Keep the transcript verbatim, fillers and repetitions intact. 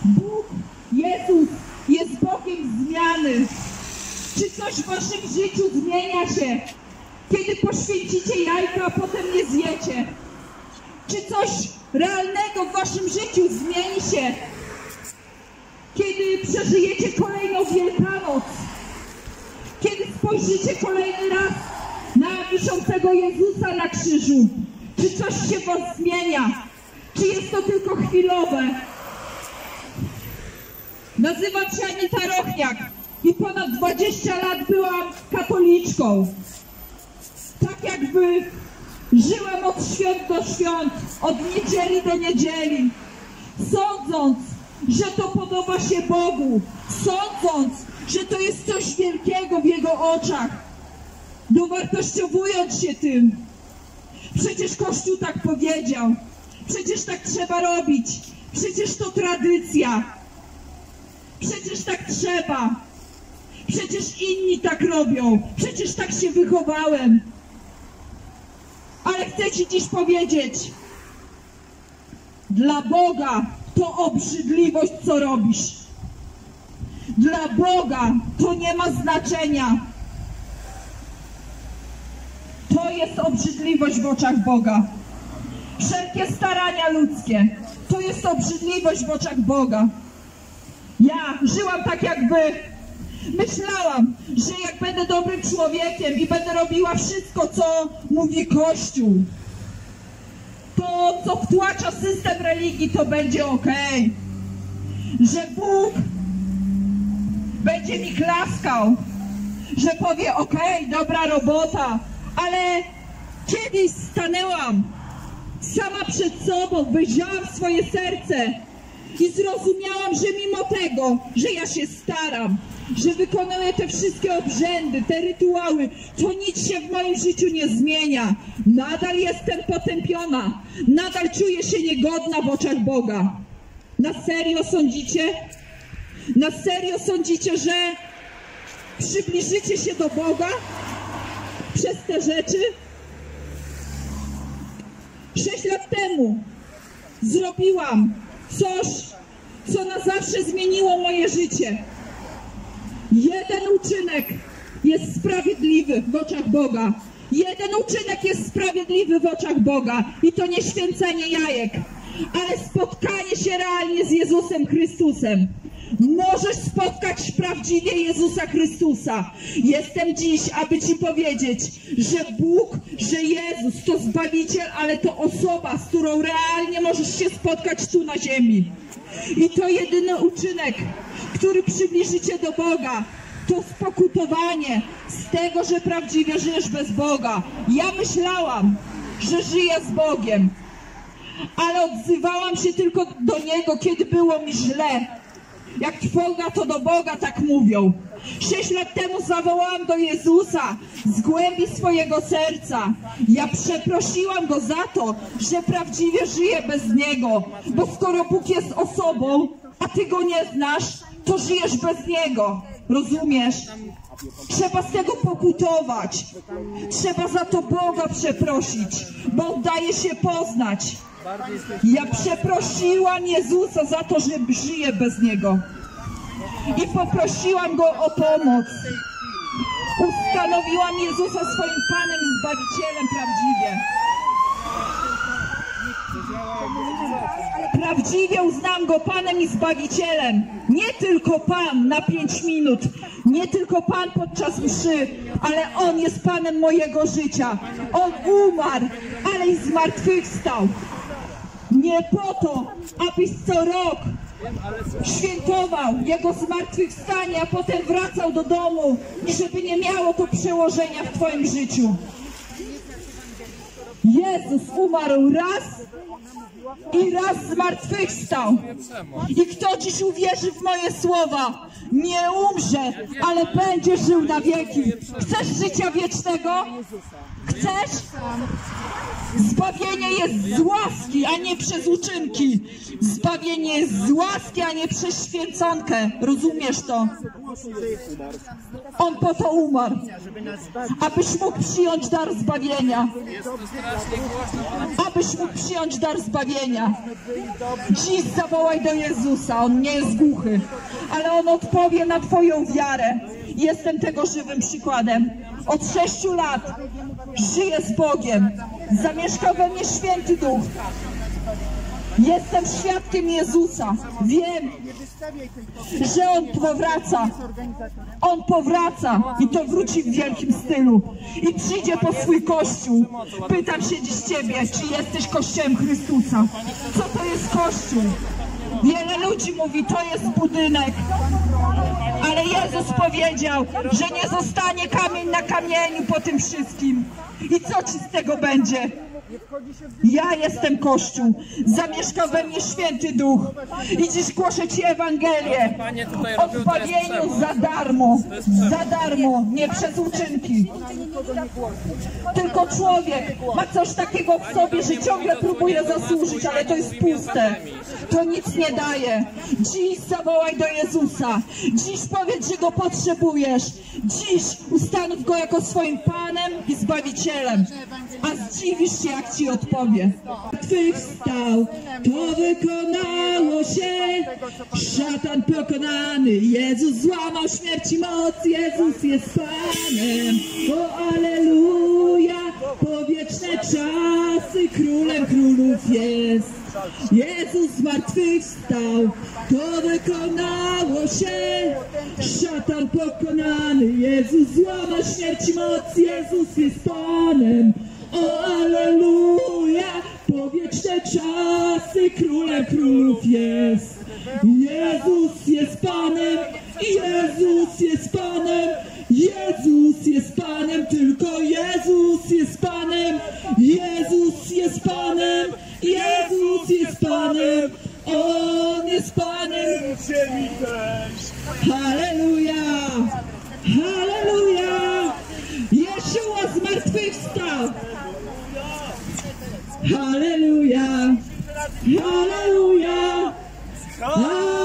Bóg, Jezus jest Bogiem zmiany. Czy coś w waszym życiu zmienia się, kiedy poświęcicie jajka, a potem nie zjecie? Czy coś realnego w waszym życiu zmieni się, kiedy przeżyjecie kolejną Wielkanoc? Kiedy spojrzycie kolejny raz na wiszącego Jezusa na krzyżu? Czy coś się w was zmienia? Czy jest to tylko chwilowe? Nazywam się Anita Rochniak i ponad dwadzieścia lat byłam katoliczką. Tak jakby żyłam od świąt do świąt, od niedzieli do niedzieli, sądząc, że to podoba się Bogu, sądząc, że to jest coś wielkiego w Jego oczach, dowartościowując się tym. Przecież Kościół tak powiedział, przecież tak trzeba robić, przecież to tradycja, przecież tak trzeba, przecież inni tak robią, przecież tak się wychowałem. Ale chcę ci dziś powiedzieć, dla Boga to obrzydliwość, co robisz. Dla Boga to nie ma znaczenia. To jest obrzydliwość w oczach Boga. Wszelkie starania ludzkie to jest obrzydliwość w oczach Boga. Ja żyłam tak jakby, myślałam, że jak będę dobrym człowiekiem i będę robiła wszystko, co mówi Kościół, to co wtłacza system religii, to będzie okej. Że Bóg będzie mi klaskał, że powie okej, dobra robota, ale kiedyś stanęłam sama przed sobą, wyjrzałam w swoje serce i zrozumiałam, że mimo tego, że ja się staram, że wykonuję te wszystkie obrzędy, te rytuały, to nic się w moim życiu nie zmienia. Nadal jestem potępiona, nadal czuję się niegodna w oczach Boga. Na serio sądzicie? Na serio sądzicie, że przybliżycie się do Boga przez te rzeczy? Sześć lat temu zrobiłam coś, co na zawsze zmieniło moje życie. Jeden uczynek jest sprawiedliwy w oczach Boga. Jeden uczynek jest sprawiedliwy w oczach Boga. I to nie święcenie jajek, ale spotkanie się realnie z Jezusem Chrystusem. Możesz spotkać prawdziwie Jezusa Chrystusa. Jestem dziś, aby ci powiedzieć, że Bóg, że Jezus to Zbawiciel, ale to osoba, z którą realnie możesz się spotkać tu na ziemi. I to jedyny uczynek, który przybliży cię do Boga, to spokutowanie z tego, że prawdziwie żyjesz bez Boga. Ja myślałam, że żyję z Bogiem, ale odzywałam się tylko do Niego, kiedy było mi źle. Jak trwoga, to do Boga tak mówią. Sześć lat temu zawołałam do Jezusa z głębi swojego serca. Ja przeprosiłam Go za to, że prawdziwie żyję bez Niego. Bo skoro Bóg jest osobą, a Ty Go nie znasz, to żyjesz bez Niego. Rozumiesz? Trzeba z tego pokutować. Trzeba za to Boga przeprosić, bo On daje się poznać. Ja przeprosiłam Jezusa za to, że żyję bez Niego. I poprosiłam Go o pomoc. Ustanowiłam Jezusa swoim Panem i Zbawicielem prawdziwie. Prawdziwie uznam Go Panem i Zbawicielem. Nie tylko Pan na pięć minut, nie tylko Pan podczas mszy, ale On jest Panem mojego życia. On umarł, ale i zmartwychwstał. Nie po to, abyś co rok świętował Jego zmartwychwstanie, a potem wracał do domu i żeby nie miało to przełożenia w twoim życiu. Jezus umarł raz i raz zmartwychwstał. I kto dziś uwierzy w moje słowa, nie umrze, ale będzie żył na wieki. Chcesz życia wiecznego? Chcesz? Zbawienie jest z łaski, a nie przez uczynki. Zbawienie Zbawienie jest z łaski, a nie przez święconkę. Rozumiesz to? On po to umarł, abyś mógł przyjąć dar zbawienia. Abyś mógł przyjąć dar zbawienia. Dziś zawołaj do Jezusa. On nie jest głuchy, ale On odpowie na twoją wiarę. Jestem tego żywym przykładem. Od sześciu lat żyję z Bogiem. Zamieszkał we mnie Święty Duch. Jestem świadkiem Jezusa. Wiem, że On powraca. On powraca i to wróci w wielkim stylu. I przyjdzie po swój Kościół. Pytam się dziś ciebie, czy jesteś Kościołem Chrystusa? Co to jest Kościół? Wiele ludzi mówi, to jest budynek. Ale Jezus powiedział, że nie zostanie kamień na kamieniu po tym wszystkim. I co ci z tego będzie? Ja jestem Kościół. Zamieszkał we mnie Święty Duch. I dziś głoszę ci Ewangelię o zbawieniu za darmo. Za darmo, nie przez uczynki. Tylko człowiek ma coś takiego w sobie, że ciągle próbuje zasłużyć, ale to jest puste. To nic nie daje. Dziś zawołaj do Jezusa. Dziś powiedz, że Go potrzebujesz. Dziś ustanów Go jako swoim Panem i Zbawicielem. A zdziwisz się, jak ci odpowie. Zmartwychwstał, to wykonało się. Szatan pokonany, Jezus złamał śmierci moc. Jezus jest Panem. O alleluja, po wieczne czasy Królem królów jest. Jezus zmartwychwstał, to wykonało się. Szatan pokonany, Jezus złamał śmierci moc. Jezus jest Panem. O alleluja, po wieczne czasy Królem królów jest. Jezus jest Panem, Jezus jest Panem, Jezus jest Panem, tylko Jezus jest Panem, Jezus jest Panem, Jezus jest Panem, On jest Panem. Halleluja, halleluja, Jeszua zmartwychwstał. Halleluja, halleluja, halleluja.